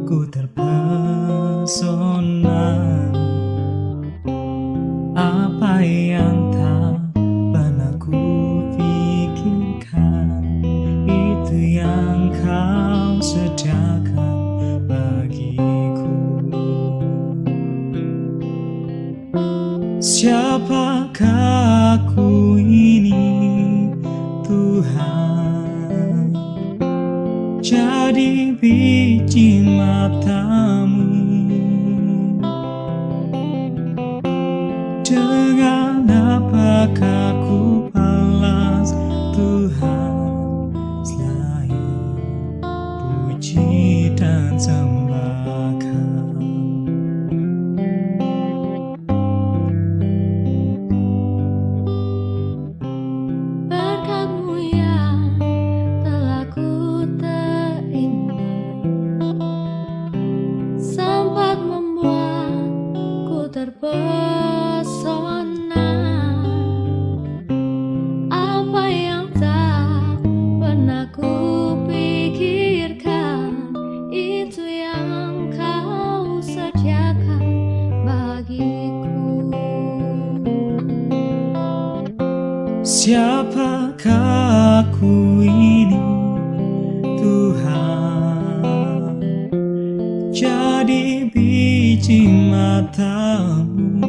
Ku terpesona apa yang tak pernah ku pikirkan, itu yang kau sediakan bagiku. Siapakah aku ini, Tuhan? Jadi biji matamu. Dengan apakah ku balas, Tuhan, selain puji dan sembah Kau. Berkat-Mu yang telah ku terima, sempat membuatku terpesona. Apa yang tak pernah ku pikirkan, itu yang Kau sediakan bagiku. Siapakah aku ini, Tuhan? Jadi biji matamu.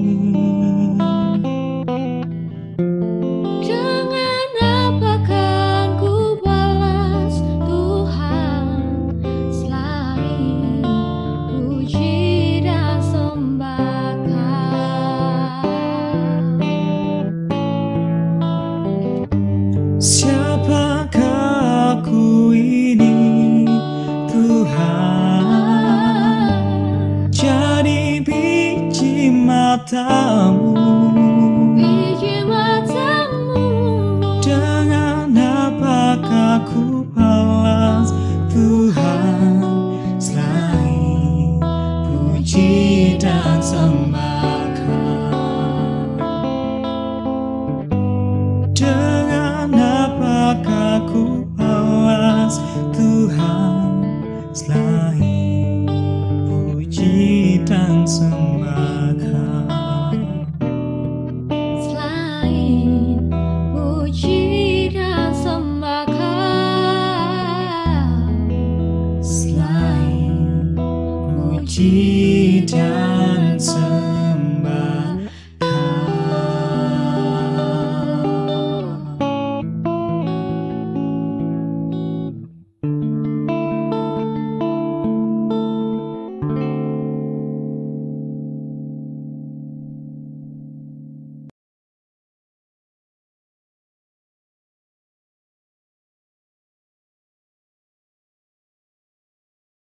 Dengan apakah ku balas, Tuhan, selain puji dan sembah Kau. Siapakah aku ini, Tuhan? Jadi biji matamu. Biji matamu. Dengan apakah ku balas, Tuhan, selain puji dan sembah Kau. Dengan apakah ku balas, Tuhan, selain puji dan sembah Kau. Selain puji dan sembah Kau. Selain puji dan sembah